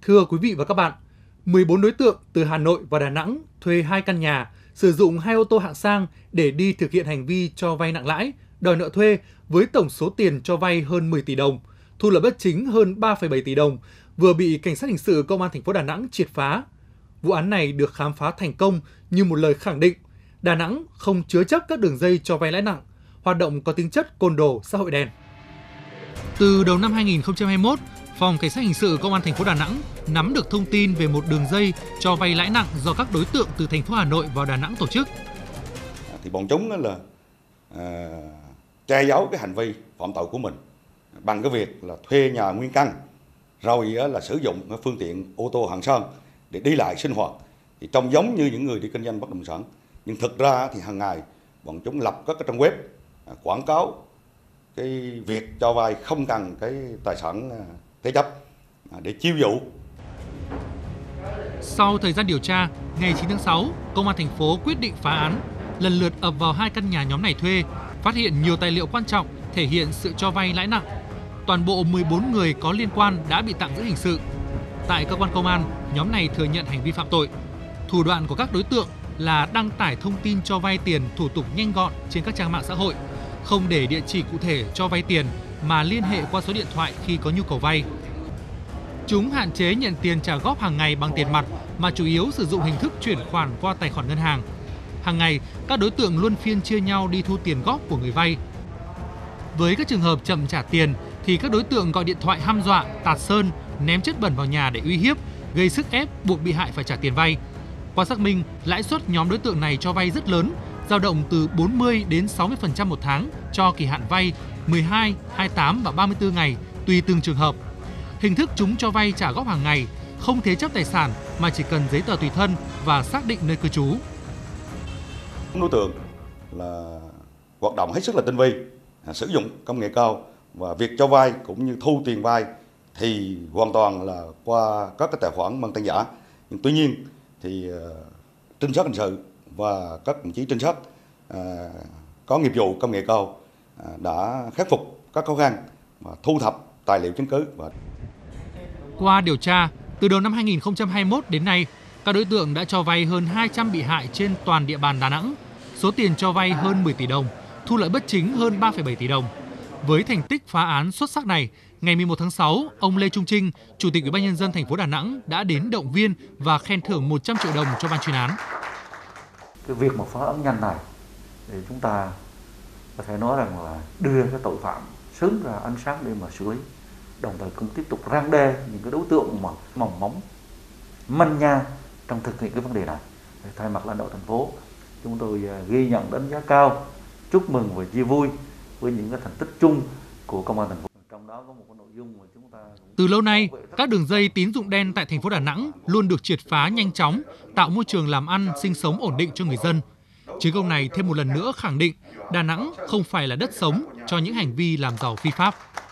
Thưa quý vị và các bạn, 14 đối tượng từ Hà Nội và Đà Nẵng thuê 2 căn nhà, sử dụng 2 ô tô hạng sang để đi thực hiện hành vi cho vay nặng lãi, đòi nợ thuê với tổng số tiền cho vay hơn 10 tỷ đồng, thu lợi bất chính hơn 3,7 tỷ đồng, vừa bị Cảnh sát hình sự Công an thành phố Đà Nẵng triệt phá. Vụ án này được khám phá thành công như một lời khẳng định Đà Nẵng không chứa chấp các đường dây cho vay lãi nặng, hoạt động có tính chất côn đồ xã hội đen. Từ đầu năm 2021, Phòng Cảnh sát hình sự Công an thành phố Đà Nẵng nắm được thông tin về một đường dây cho vay lãi nặng do các đối tượng từ thành phố Hà Nội vào Đà Nẵng tổ chức. Thì bọn chúng là che giấu cái hành vi phạm tội của mình bằng cái việc là thuê nhà nguyên căn, rồi là sử dụng phương tiện ô tô hạng sang để đi lại sinh hoạt, thì trông giống như những người đi kinh doanh bất động sản. Nhưng thực ra thì hàng ngày bọn chúng lập các cái trang web quảng cáo cái việc cho vay không cần cái tài sản thế chấp để chiêu dụ. Sau thời gian điều tra, ngày 9 tháng 6, Công an thành phố quyết định phá án, lần lượt ập vào 2 căn nhà nhóm này thuê, phát hiện nhiều tài liệu quan trọng thể hiện sự cho vay lãi nặng. Toàn bộ 14 người có liên quan đã bị tạm giữ hình sự. Tại cơ quan công an, nhóm này thừa nhận hành vi phạm tội. Thủ đoạn của các đối tượng là đăng tải thông tin cho vay tiền thủ tục nhanh gọn trên các trang mạng xã hội, không để địa chỉ cụ thể cho vay tiền mà liên hệ qua số điện thoại khi có nhu cầu vay. Chúng hạn chế nhận tiền trả góp hàng ngày bằng tiền mặt mà chủ yếu sử dụng hình thức chuyển khoản qua tài khoản ngân hàng. Hàng ngày, các đối tượng luân phiên chia nhau đi thu tiền góp của người vay. Với các trường hợp chậm trả tiền thì các đối tượng gọi điện thoại hăm dọa, tạt sơn, ném chất bẩn vào nhà để uy hiếp, gây sức ép buộc bị hại phải trả tiền vay. Qua xác minh, lãi suất nhóm đối tượng này cho vay rất lớn, dao động từ 40 đến 60% một tháng cho kỳ hạn vay 12, 28 và 34 ngày tùy từng trường hợp. Hình thức chúng cho vay trả góp hàng ngày, không thế chấp tài sản mà chỉ cần giấy tờ tùy thân và xác định nơi cư trú. Đối tượng là hoạt động hết sức là tinh vi, sử dụng công nghệ cao và việc cho vay cũng như thu tiền vay thì hoàn toàn là qua các cái tài khoản mang tên giả. Nhưng tuy nhiên thì trinh sát hình sự và các đồng chí trinh sát có nghiệp vụ công nghệ cao đã khắc phục các khó khăn và thu thập tài liệu chứng cứ. Qua điều tra, từ đầu năm 2021 đến nay, các đối tượng đã cho vay hơn 200 bị hại trên toàn địa bàn Đà Nẵng, số tiền cho vay hơn 10 tỷ đồng, thu lợi bất chính hơn 3,7 tỷ đồng. Với thành tích phá án xuất sắc này, ngày 11 tháng 6, ông Lê Trung Trinh, Chủ tịch Ủy ban nhân dân thành phố Đà Nẵng đã đến động viên và khen thưởng 100 triệu đồng cho ban chuyên án. Cái việc mà phá án nhanh này thì chúng ta có thể nói rằng là đưa cái tội phạm sớm ra ánh sáng để mà xử lý, đồng thời cũng tiếp tục răn đe những cái đối tượng mà mỏng móng, manh nha trong thực hiện cái vấn đề này. Thay mặt lãnh đạo thành phố, chúng tôi ghi nhận, đánh giá cao, chúc mừng và chia vui với những cái thành tích chung của công an thành phố. Trong đó có một cái nội dung mà chúng ta từ lâu nay, các đường dây tín dụng đen tại thành phố Đà Nẵng luôn được triệt phá nhanh chóng, tạo môi trường làm ăn, sinh sống ổn định cho người dân. Chiến công này thêm một lần nữa khẳng định Đà Nẵng không phải là đất sống cho những hành vi làm giàu phi pháp.